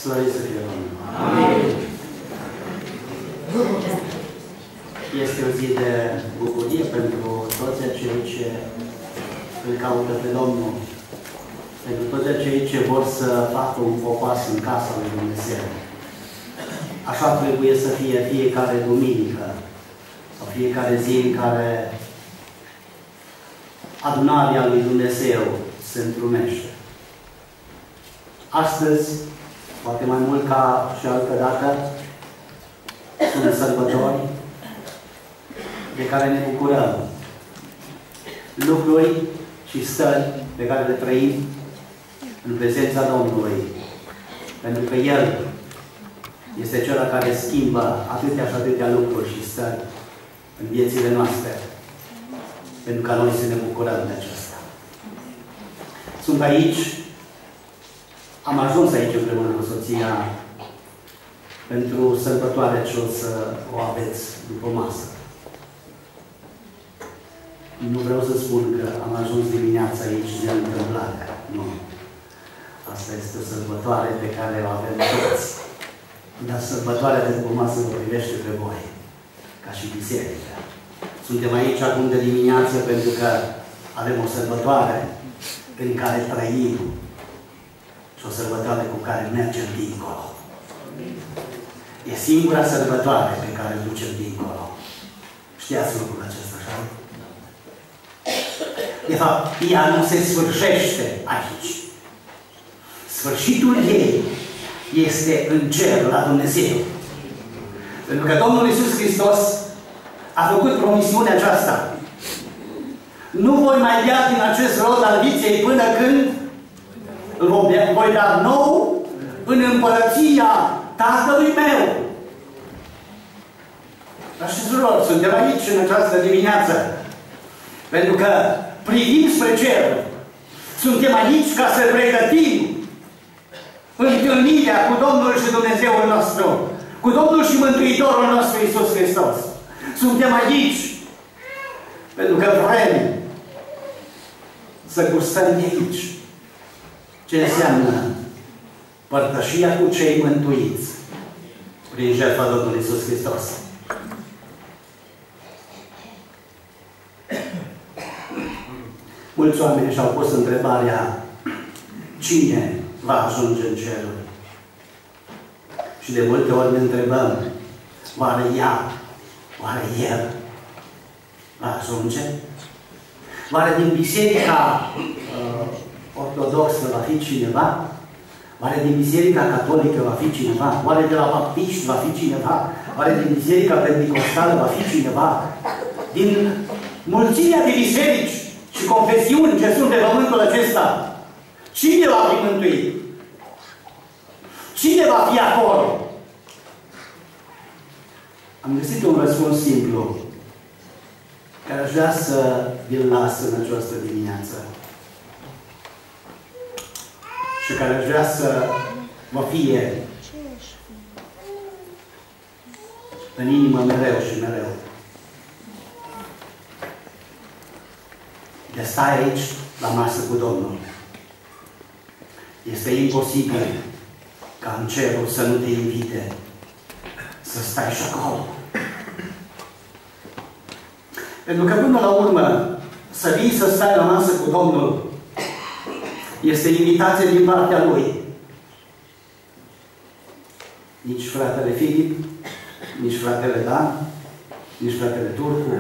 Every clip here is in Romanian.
Slăvit să fie Domnul! Amin. Este o zi de bucurie pentru toți acei ce îl caută pe Domnul, pentru toți acei ce vor să facă un popas în casa lui Dumnezeu. Așa trebuie să fie fiecare duminică sau fiecare zi în care adunarea lui Dumnezeu se întrunește. Astăzi, poate mai mult ca și altă dată, sunt sărbători de care ne bucurăm. Lucruri și stări pe care le trăim în prezența Domnului. Pentru că El este Cel care schimbă atâtea și atâtea lucruri și stări în viețile noastre. Pentru ca noi să ne bucurăm de aceasta. Sunt aici, am ajuns aici împreună cu soția pentru sărbătoarea ce o să o aveți după masă. Nu vreau să spun că am ajuns dimineața aici de întâmplare. Nu. Asta este o sărbătoare pe care o avem toți. Dar sărbătoarea de după masă vă privește pe voi, ca și biserică. Suntem aici acum de dimineață pentru că avem o sărbătoare în care trăim și o sărbătoare cu care mergem dincolo. E singura sărbătoare pe care o ducem dincolo. Știați lucrul acesta, așa? De fapt, ea nu se sfârșește aici. Sfârșitul ei este în cer, la Dumnezeu. Pentru că Domnul Iisus Hristos a făcut promisiunea aceasta. Nu voi mai bea din acest rod al viței până când îl voi da nou în împărăția Tatălui meu. Dar și surori, suntem aici în această dimineață. Pentru că privim spre cer. Suntem aici ca să pregătim întâlnirea cu Domnul și Dumnezeul nostru. Cu Domnul și Mântuitorul nostru Iisus Hristos. Suntem aici pentru că vrem să gustăm de aici ce înseamnă părtășia cu cei mântuiți prin jertfa Domnului Iisus Hristos. Mulți oameni și-au pus întrebarea: cine va ajunge în ceruri? Și de multe ori ne întrebăm: oare ea, oare el va ajunge? Oare din biserica ortodoxă va fi cineva? Oare din biserica catolică va fi cineva? Oare de la baptiști va fi cineva? Oare din biserica penticostală va fi cineva? Din mulțimea de biserici și confesiuni ce sunt pe pământul acesta, cine va fi mântuit? Cine va fi acolo? Am găsit un răspuns simplu care aș vrea să vi-l las în această dimineață și care aș vrea să vă fie în inimă mereu și mereu. De stai aici la masă cu Domnul. Este imposibil ca în cerul să nu te invite să stai și acolo. Pentru că până la urmă să vii să stai la masă cu Domnul este invitație din partea Lui. Nici fratele Filip, nici fratele Dan, nici fratele Turcu,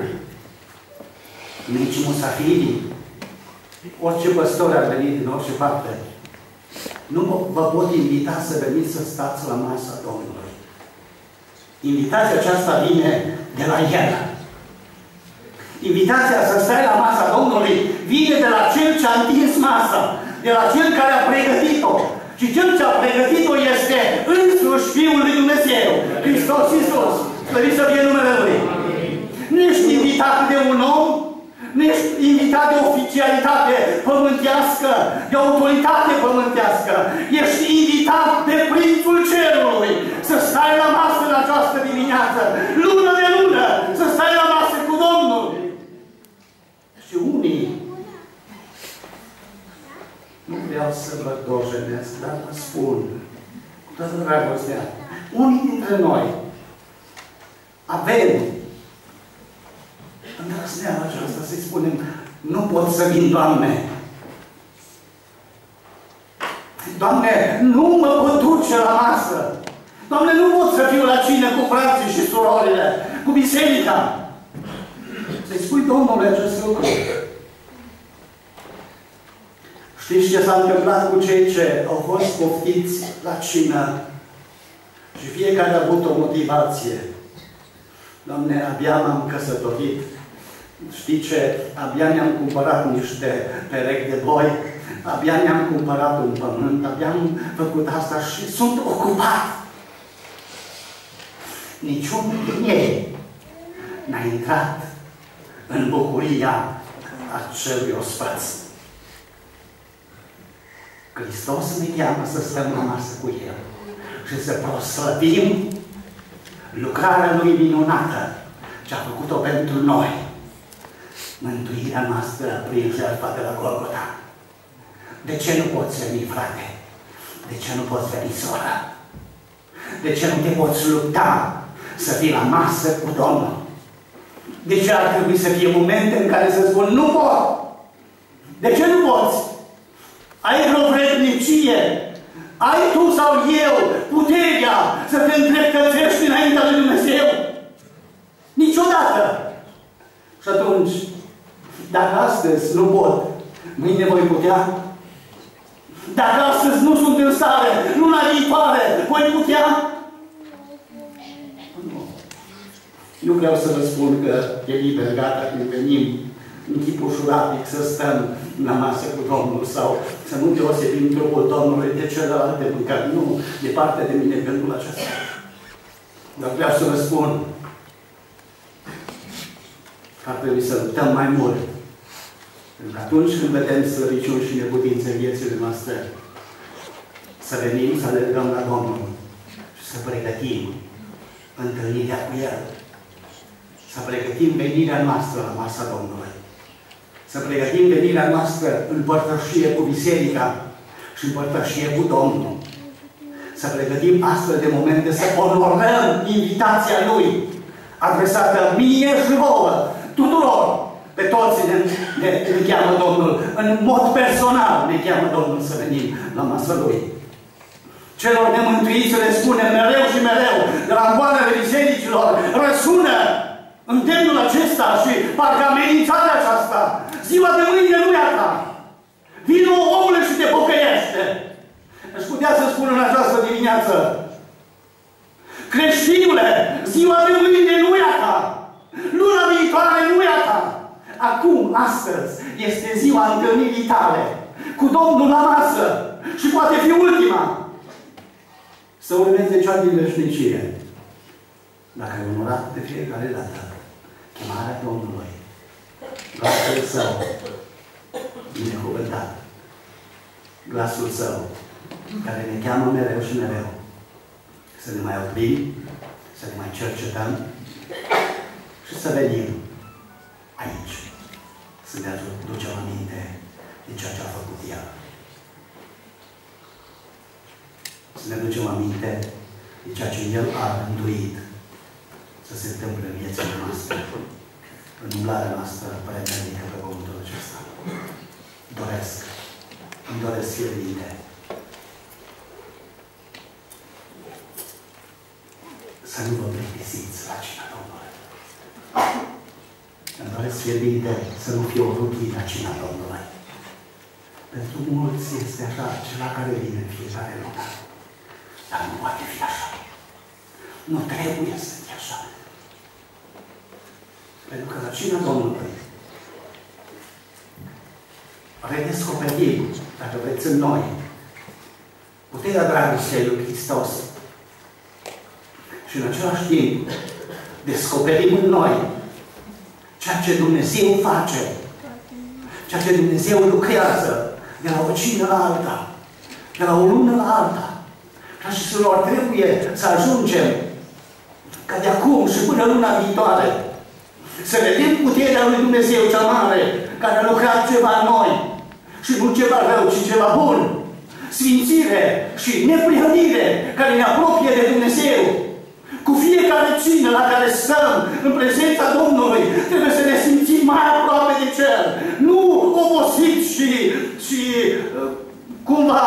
nici musafirii, orice păstor ar veni din orice parte, nu vă pot invita să veniți să stați la masa Domnului. Invitația aceasta vine de la El. Invitația să stai la masa Domnului vine de la Cel ce a întins masa, de la Cel care a pregătit-o. Și Cel ce a pregătit-o este însuși Fiul lui Dumnezeu, Hristos Iisus. Slăvit să fie numele Lui. Nu ești invitat de un om, nu ești invitat de oficialitate pământească, de autoritate pământească. Ești invitat de Prințul Cerului să stai la masă în această dimineață, lună de lună, să stai la masă cu Domnul. Și unii, nu vreau să vă dojenesc, dar vă spun cu toată dragostea, unii dintre noi avem îndrăzneala aceasta să-i spunem, nu pot să vin, Doamne. Doamne, nu mă pot duce la masă. Doamne, nu pot să fiu la cină cu frații și surorile, cu biserica. Să-i spui Domnului acest lucru. Știți ce s-a întâmplat cu cei ce au fost poftiți la cină? Și fiecare a avut o motivație. Doamne, abia m-am căsătorit. Știi ce? Abia mi-am cumpărat niște perechi de boi. Abia mi-am cumpărat un pământ. Abia am făcut asta și sunt ocupat. Niciunul din ei n-a intrat în bucuria acelui ospăț. Hristos ne cheamă să stăm la masă cu El și să proslăvim lucrarea Lui minunată ce a făcut-o pentru noi. Mântuirea noastră prin jertfa de la Golgota. De ce nu poți veni, frate? De ce nu poți veni, soră? De ce nu te poți lupta să fii la masă cu Domnul? De ce ar trebui să fie momente în care să spun, nu pot? De ce nu poți? Ai vreo vrednicie? Ai tu sau eu puterea să te îndreptățești înaintea lui Dumnezeu? Niciodată! Și atunci, dacă astăzi nu pot, mâine voi putea? Dacă astăzi nu sunt în stare, luna viitoare, voi putea? Nu. Nu vreau să vă spun că e liber, gata, când venim în chip ușuratic să stăm la masă cu Domnul sau să nu deosebim trupul Domnului de celelalte mâncări. Nu, departe de mine gândul acesta. Dar vreau să vă spun că ar trebui să luptăm mai mult. Pentru că atunci când vedem slăbiciuni și neputințe în viețile noastre, să venim să le rugăm la Domnul și să pregătim întâlnirea cu El. Să pregătim venirea noastră la masa Domnului. Să pregătim venirea noastră în părtășie cu biserica și în părtășie cu Domnul. Să pregătim astfel de momente să onorăm invitația Lui, adresată mie și vouă, tuturor. Pe toți ne cheamă Domnul, în mod personal ne cheamă Domnul să venim la masa Lui. Celor nemântuiți le spune mereu și mereu, de la încoanele bisericilor, răsună îndemnul acesta și parcă amenințarea aceasta. Ziua de mâine nu e a ta. Vino, omule, și te pocăiește. Aș putea să spun în această dimineață, creștinule, ziua de mâine nu e a ta. Luna viitoare nu e a ta. Acum, astăzi, este ziua întâlnirii tale cu Domnul la masă și poate fi ultima. Să urmeze cea din veșnicie. Dacă ai onorat de fiecare dată chemarea Domnului, glasul Său binecuvântat, glasul Său care ne cheamă mereu și mereu să ne mai oprim, să ne mai cercetăm și să venim aici să ne aducem aminte de ceea ce a făcut El. Să ne aducem aminte de ceea ce El a rânduit să se întâmple în viețile noastre, în umblarea noastră premernică pe pământul acesta. Îmi doresc fierbinte să nu vă plictisiți la cina Domnului. Îmi doresc fierbinte să nu fie o rutină la cina Domnului. Pentru mulți este așa, ceva care vine în fiecare lună. Dar nu poate fi așa. Nu trebuie să fie așa. Pentru că la cina Domnului redescoperim, dacă vreți, în noi puterea dragostei lui Hristos. Și în același timp descoperim în noi ceea ce Dumnezeu face, ceea ce Dumnezeu lucrează de la o cină la alta, de la o lună la alta. Fraților, trebuie să ajungem ca de acum și până luna viitoare să vedem puterea lui Dumnezeu cea mare, care a lucrat ceva în noi și nu ceva rău, ci ceva bun. sfințire și neprihănire care ne apropie de Dumnezeu. Cu fiecare cină la care stăm în prezența Domnului, trebuie să ne simțim mai aproape de Cer. Nu obosiți și cumva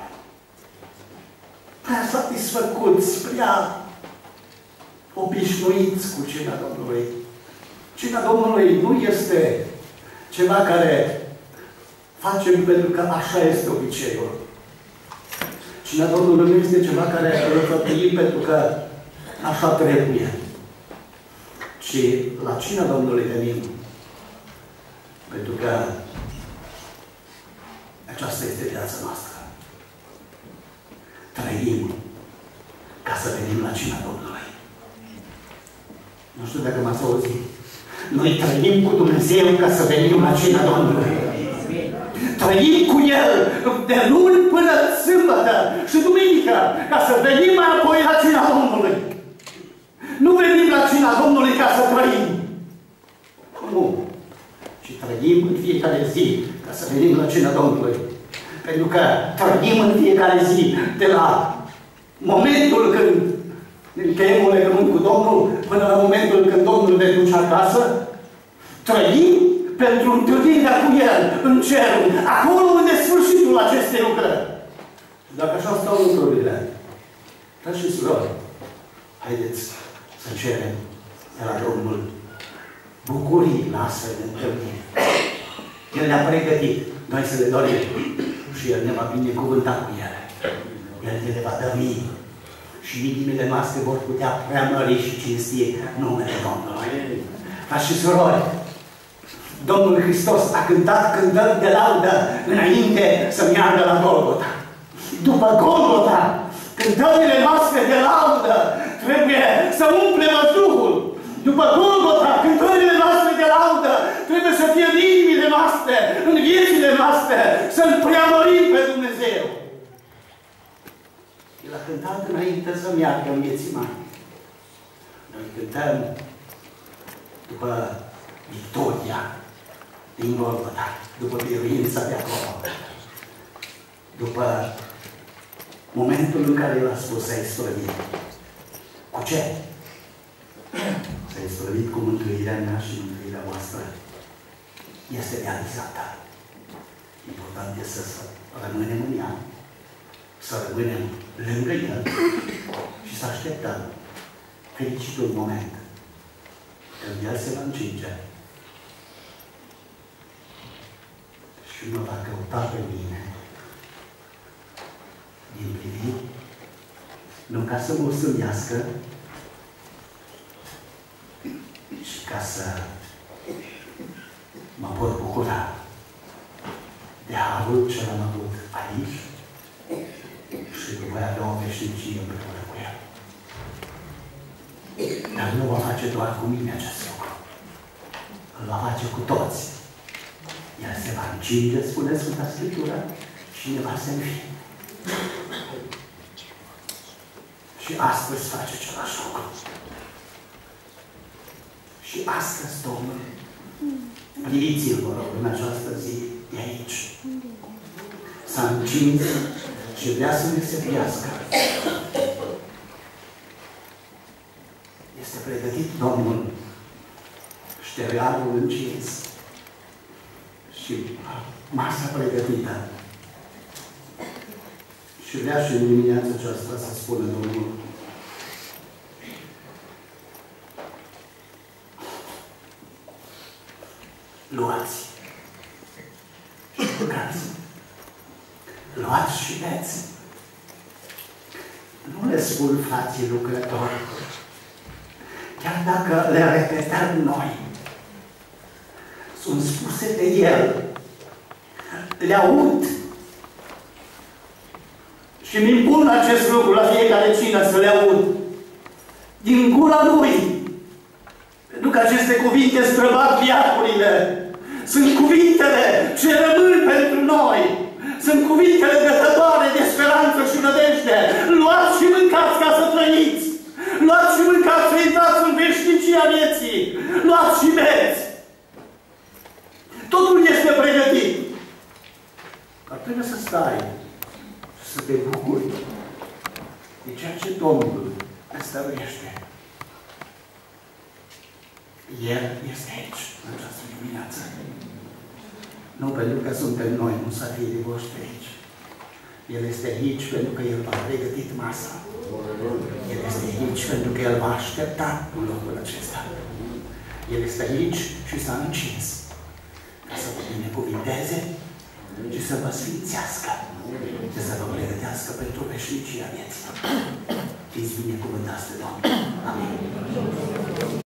prea satisfăcuți, prea obișnuiți cu cina Domnului. Cina Domnului nu este ceva care facem pentru că așa este obiceiul. Cina Domnului nu este ceva care îl făptuim pentru că așa trebuie. Ci la cina Domnului venim pentru că aceasta este viața noastră. Trăim ca să venim la cina Domnului. Nu știu dacă m-ați auzit. Noi trăim cu Dumnezeu ca să venim la cina Domnului. Trăim cu El de luni până sâmbătă și duminică ca să venim mai apoi la cina Domnului. Nu venim la cina Domnului ca să trăim. Nu. Și trăim în fiecare zi ca să venim la cina Domnului. Pentru că trăim în fiecare zi de la momentul când încheiem un legământ cu Domnul până la momentul când Domnul ne duce acasă. Trăim pentru întâlnirea cu El în cer, acolo unde sfârșitul acestei lucrări. Dacă așa stau lucrurile, frați și surori, haideți să cerem de la Domnul bucurii la astfel de întâlniri. El ne-a pregătit, noi să le dorim și El ne va binecuvânta cu ele. El ne le va dămi și inimile noastre vor putea preamări și cinsti numele Domnului. Frați și surori, Domnul Hristos a cântat cântări de laudă înainte să meargă la Golgota. După Golgota, cântările noastre de laudă trebuie să umple văzduhul. După Golgota, cântările noastre de laudă trebuie să fie în inimile noastre, în viețile noastre, să-L preamărim pe Dumnezeu. El a cântat înainte să meargă în vieții mari. Noi cântăm după victoria din Golgota, după biruința de acolo, după momentul în care El a spus să-i slăvit. Cu ce? S-a slăvit cu mântuirea mea și mântuirea voastră. Este realizată. Important este să rămânem în ea, să rămânem lângă El și să așteptăm fericitul moment când El se va încinge și mă va căuta pe mine din priviri, nu ca să mă osâmbească, și ca să mă pot bucura de harul ce l-am avut aici și că voi avea o veșnicie împreună cu El. Dar nu va face doar cu mine acest lucru. Îl va face cu toți. El se va încinge, spune Sfânta Scriptură, și ne va servi. Și astăzi face același lucru. Și astăzi, Domnul, priviți-l, vă rog, în această zi, de aici. S-a încins și vrea să ne servească. Este pregătit Domnul, ștergarul încins și masa pregătită. Și vrea și în dimineața aceasta să spună Domnul: luați și jucați. Luați și beți. Nu le spun frații lucrători, chiar dacă le repetăm noi, sunt spuse de El, le aud și îmi impun acest lucru la fiecare cină să le aud din gura Lui. Pentru că aceste cuvinte străbat viacurile. Sunt cuvintele ce rămân pentru noi. Sunt cuvintele dătătoare de speranță și nădejde. Luați și mâncați ca să trăiți. Luați și mâncați să intrați în veșnicia vieții. Luați și beți. Totul este pregătit. Dar trebuie să stai să te bucuri de ceea ce Domnul îți stăruiește. El este aici, în această dimineață. Nu pentru că suntem noi musafirii voștri aici. El este aici pentru că El v-a pregătit masa. El este aici pentru că El v-a așteptat în locul acesta. El este aici și s-a încins ca să vă binecuvinteze și să vă sfințească și să vă pregătească pentru veșnicia vieții. Fiți binecuvântați de Domnul. Amin.